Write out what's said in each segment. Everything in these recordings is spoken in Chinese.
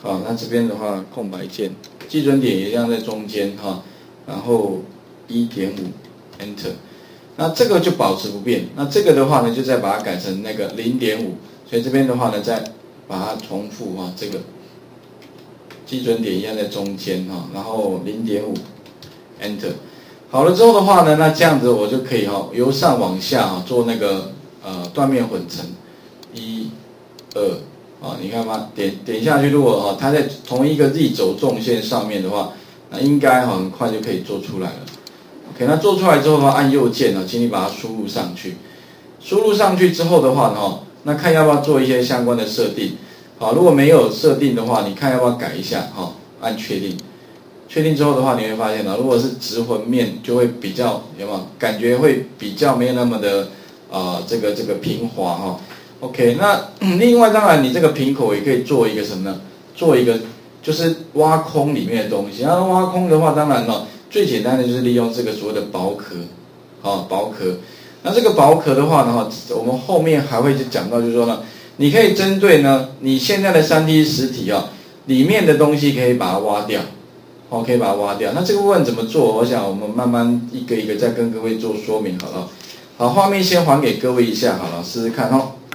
好，那这边的话空白键，基准点也一样在中间哈，然后 1.5 Enter， 那这个就保持不变。那这个的话呢，就再把它改成那个 0.5， 所以这边的话呢，再把它重复哈，这个基准点一样在中间哈，然后 0.5 Enter。好了之后的话呢，那这样子我就可以哈，由上往下哈做那个断面混成1、2。啊，你看吗？点下去，如果它在同一个 Z 轴纵线上面的话，那应该很快就可以做出来了。OK， 那做出来之后的话，按右键请你把它输入上去。输入上去之后的话呢，那看要不要做一些相关的设定。好，如果没有设定的话，你看要不要改一下？按确定。确定之后的话，你会发现如果是直纹面，就会比较有没有感觉会比较没有那么的这个平滑哈。OK， 那另外当然你这个瓶口也可以做一个什么呢？做一个就是挖空里面的东西。那挖空的话，当然最简单的就是利用这个所谓的薄壳，薄壳。那这个薄壳的话呢，我们后面还会讲到，就是说呢，你可以针对呢你现在的 3D 实体里面的东西可以把它挖掉，可以把它挖掉。那这个部分怎么做？我想我们慢慢一个一个再跟各位做说明好了。好，画面先还给各位一下好了，试试看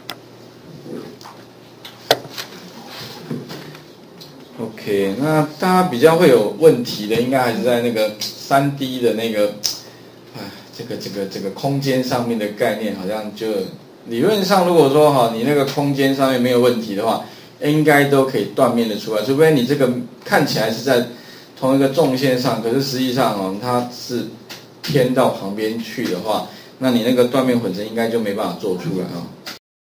OK， 那大家比较会有问题的，应该还是在那个3D 的那个，这个空间上面的概念，好像就理论上，如果说你那个空间上面没有问题的话，应该都可以断面的出来，除非你这个看起来是在同一个纵线上，可是实际上它是偏到旁边去的话，那你那个断面混成应该就没办法做出来